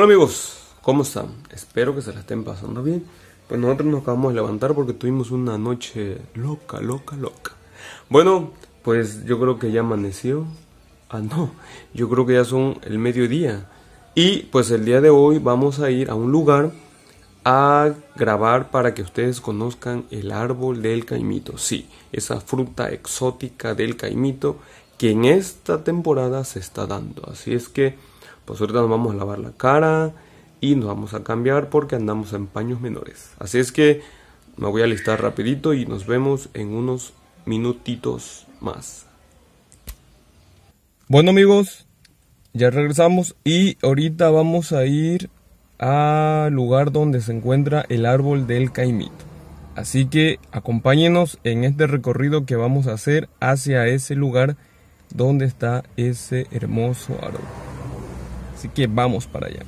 Hola amigos, ¿cómo están? Espero que se la estén pasando bien. Pues nosotros nos acabamos de levantar porque tuvimos una noche loca. Bueno, pues yo creo que ya amaneció. No, yo creo que ya son el mediodía. Y pues el día de hoy vamos a ir a un lugar a grabar para que ustedes conozcan el árbol del caimito. Sí, esa fruta exótica del caimito que en esta temporada se está dando. Así es que pues ahorita nos vamos a lavar la cara y nos vamos a cambiar porque andamos en paños menores. Así es que me voy a alistar rapidito y nos vemos en unos minutitos más. Bueno amigos, ya regresamos y ahorita vamos a ir al lugar donde se encuentra el árbol del caimito. Así que acompáñenos en este recorrido que vamos a hacer hacia ese lugar donde está ese hermoso árbol. Así que vamos para allá.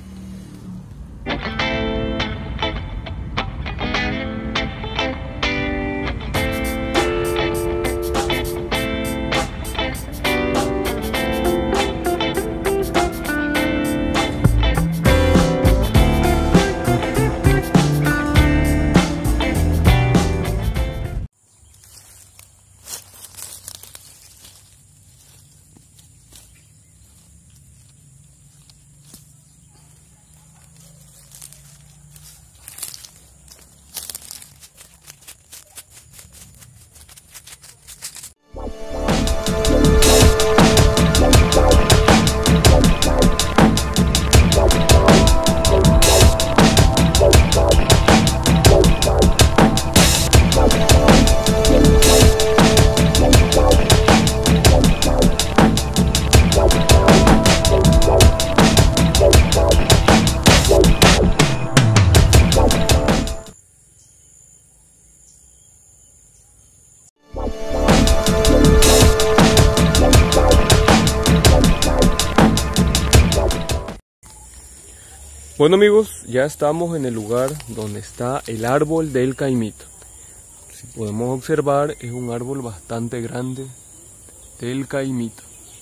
Bueno amigos, ya estamos en el lugar donde está el árbol del caimito. Si podemos observar, es un árbol bastante grande del caimito.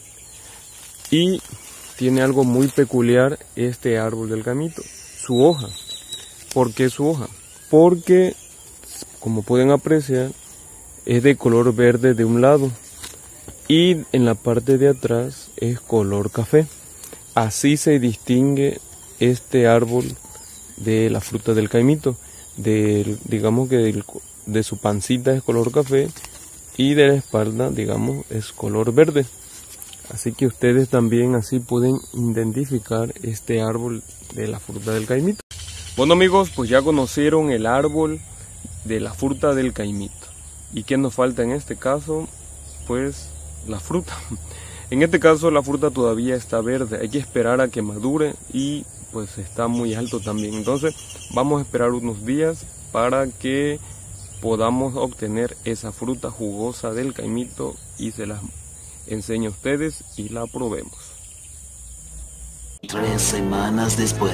Y tiene algo muy peculiar este árbol del caimito, su hoja. ¿Por qué su hoja? Porque, como pueden apreciar, es de color verde de un lado y en la parte de atrás es color café. Así se distingue este árbol de la fruta del caimito, digamos que de su pancita es color café y de la espalda, digamos, es color verde. Así que ustedes también así pueden identificar este árbol de la fruta del caimito. Bueno amigos, pues ya conocieron el árbol de la fruta del caimito. ¿Y qué nos falta en este caso? Pues la fruta. En este caso la fruta todavía está verde, hay que esperar a que madure y pues está muy alto también. Entonces vamos a esperar unos días para que podamos obtener esa fruta jugosa del caimito y se las enseño a ustedes y la probemos. 3 semanas después.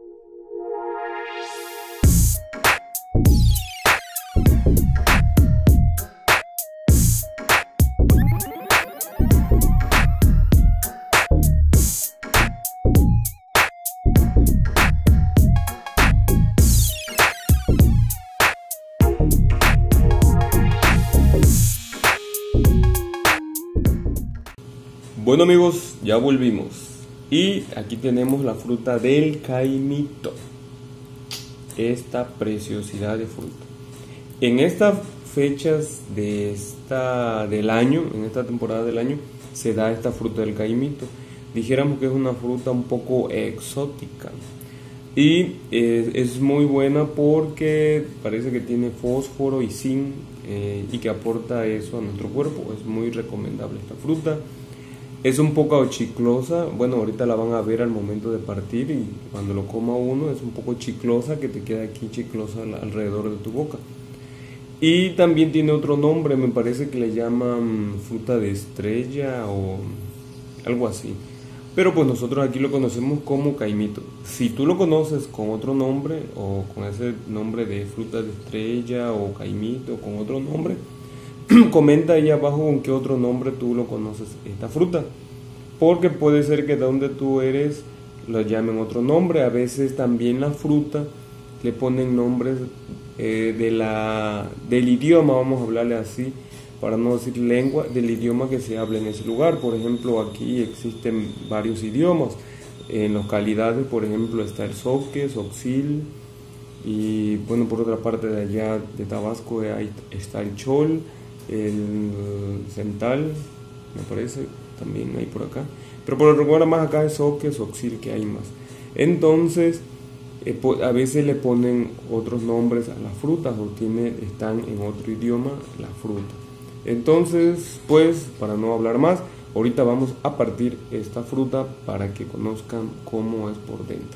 Bueno amigos, ya volvimos y aquí tenemos la fruta del caimito, esta preciosidad de fruta. En estas fechas del año, en esta temporada del año, se da esta fruta del caimito. Dijéramos que es una fruta un poco exótica y es muy buena porque parece que tiene fósforo y zinc y que aporta eso a nuestro cuerpo. Es muy recomendable esta fruta. Es un poco chiclosa, bueno, ahorita la van a ver al momento de partir y cuando lo coma uno es un poco chiclosa, que te queda aquí chiclosa alrededor de tu boca. Y también tiene otro nombre, me parece que le llaman fruta de estrella o algo así. Pero pues nosotros aquí lo conocemos como caimito. Si tú lo conoces con otro nombre o con ese nombre de fruta de estrella o caimito o con otro nombre, comenta ahí abajo con qué otro nombre tú lo conoces esta fruta, porque puede ser que de donde tú eres lo llamen otro nombre. A veces también la fruta le ponen nombres del idioma, vamos a hablarle así, para no decir lengua, del idioma que se habla en ese lugar. Por ejemplo, aquí existen varios idiomas. En localidades, por ejemplo, está el zoque, zoxil, y bueno, por otra parte de allá de Tabasco ahí está el chol, el cental, me parece, también hay por acá. Pero por lo regular más acá es zoque, zoxil, que hay más. Entonces, a veces le ponen otros nombres a las frutas o están en otro idioma la fruta. Entonces, pues, para no hablar más, ahorita vamos a partir esta fruta para que conozcan cómo es por dentro.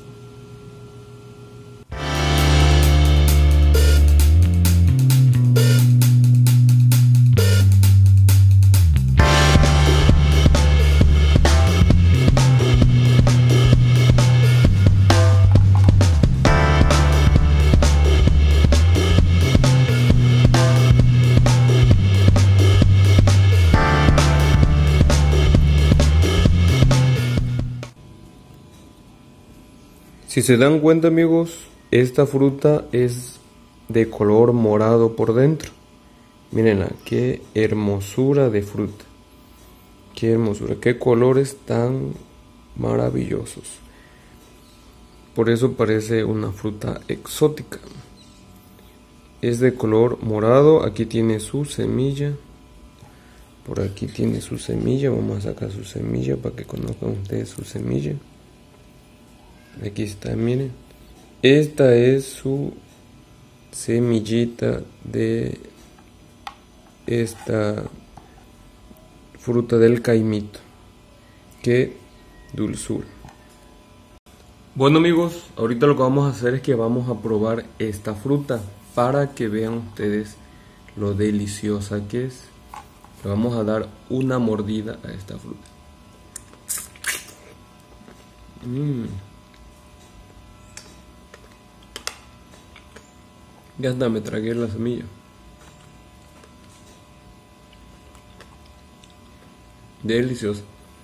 Si se dan cuenta, amigos, esta fruta es de color morado por dentro. Mírenla, qué hermosura de fruta. Qué hermosura, qué colores tan maravillosos. Por eso parece una fruta exótica. Es de color morado, aquí tiene su semilla. Por aquí tiene su semilla, vamos a sacar su semilla para que conozcan ustedes su semilla. Aquí está, miren. Esta es su semillita de esta fruta del caimito. Qué dulzura. Bueno, amigos, ahorita lo que vamos a hacer es que vamos a probar esta fruta para que vean ustedes lo deliciosa que es. Le vamos a dar una mordida a esta fruta. Ya está, me tragué la semilla. Deliciosa.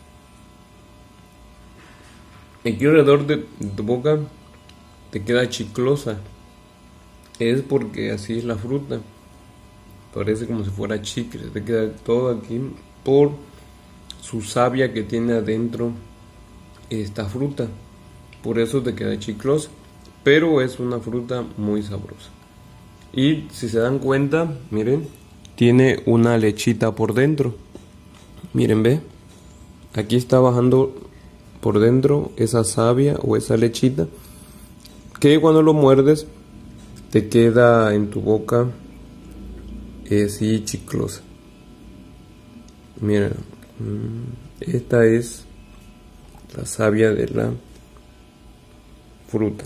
Aquí alrededor de tu boca te queda chiclosa. Es porque así es la fruta. Parece como si fuera chicle. Te queda todo aquí por su savia que tiene adentro esta fruta. Por eso te queda chiclosa. Pero es una fruta muy sabrosa. Y si se dan cuenta, miren, tiene una lechita por dentro. Miren, ve. Aquí está bajando por dentro esa savia o esa lechita, que cuando lo muerdes te queda en tu boca así chiclosa. Miren, esta es la savia de la fruta.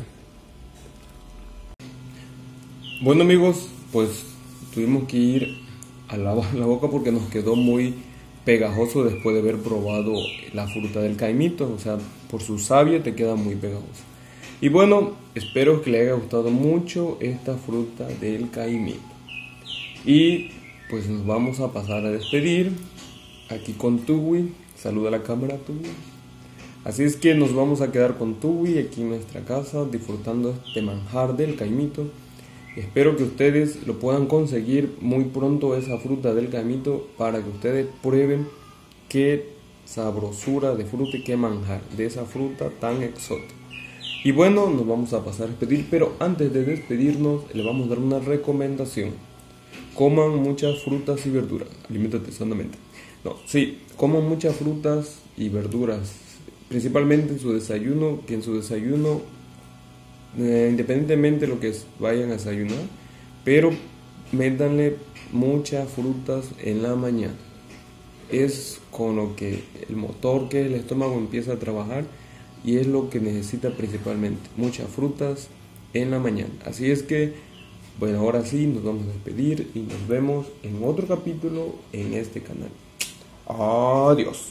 Bueno, amigos, pues tuvimos que ir a lavar la boca porque nos quedó muy pegajoso después de haber probado la fruta del caimito. O sea, por su savia te queda muy pegajoso. Y bueno, espero que les haya gustado mucho esta fruta del caimito. Y pues nos vamos a pasar a despedir aquí con Tuwi. Saluda a la cámara, Tuwi. Así es que nos vamos a quedar con Tuwi aquí en nuestra casa disfrutando este manjar del caimito. Espero que ustedes lo puedan conseguir muy pronto, esa fruta del caimito, para que ustedes prueben qué sabrosura de fruta y qué manjar de esa fruta tan exótica. Y bueno, nos vamos a pasar a despedir, pero antes de despedirnos les vamos a dar una recomendación. Coman muchas frutas y verduras, aliméntate sanamente. Coman muchas frutas y verduras, principalmente en su desayuno, que en su desayuno independientemente de lo que vayan a desayunar, pero métanle muchas frutas en la mañana. Es con lo que el motor que es el estómago empieza a trabajar y es lo que necesita principalmente, muchas frutas en la mañana. Así es que, bueno, ahora sí nos vamos a despedir y nos vemos en otro capítulo en este canal. Adiós.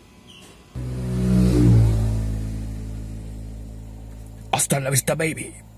Hasta la vista, baby.